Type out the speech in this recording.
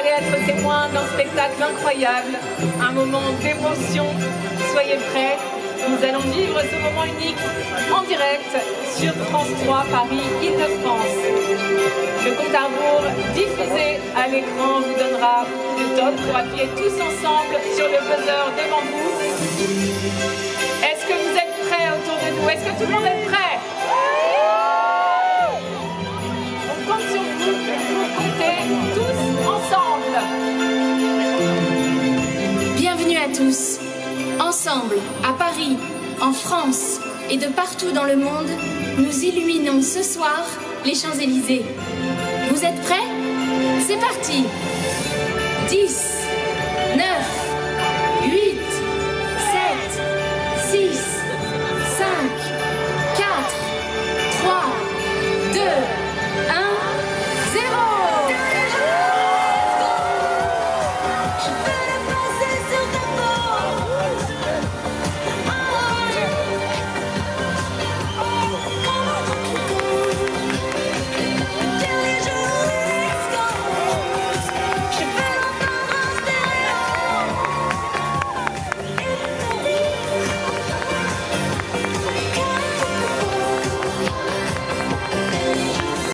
allez être témoin d'un spectacle incroyable, un moment d'émotion. Soyez prêts, nous allons vivre ce moment unique en direct sur France 3 Paris Île-de-France. Le compte à rebours diffusé à l'écran vous donnera le top pour appuyer tous ensemble sur le buzzer devant vous. Est-ce que vous êtes prêts autour de nous? Est-ce que tout le monde est prêt? On compte sur vous pour compter tous ensemble. Bienvenue à tous. Ensemble, à Paris, en France et de partout dans le monde, nous illuminons ce soir les Champs-Élysées. Vous êtes prêts? C'est parti! 10,